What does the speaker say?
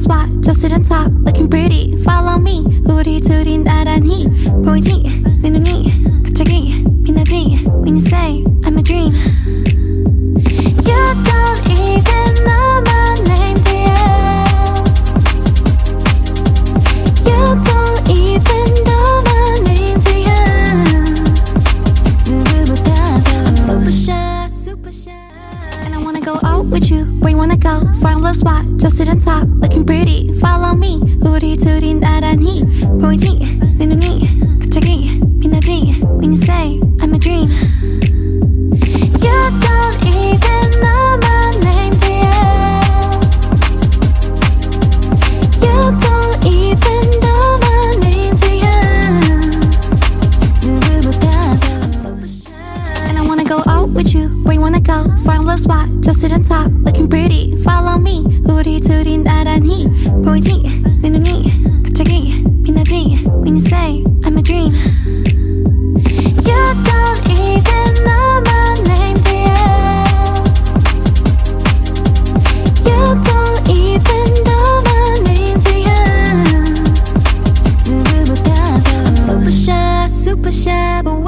spot, just sit and talk, looking pretty. Follow me, 우리 둘이 나란히 보이지? 내 눈이 갑자기 빛나지? When you say I'm a dream. You don't even know my name, dear. You don't even know my name, dear. 누구보다도 I'm super shy, super shy. And I wanna go out with you. Where you wanna go? Find a little spot, just sit and talk, looking pretty. Follow me, 우리 둘이 나란히 보이지? 내 눈이 갑자기 빛나지? When you say I'm a dream. You don't even know my name, dear. You don't even know my name, dear. 누구보다도 super shy. And I wanna go out with you. Where you wanna go? Find a little spot, just sit and talk, looking pretty. Follow me, 우리 둘이 나란히 보이지? 내 눈이 갑자기 빛나지? When you say I'm a dream. You don't even know my name, dear. You don't even know my name, dear. 누구보다도 I'm super shy, but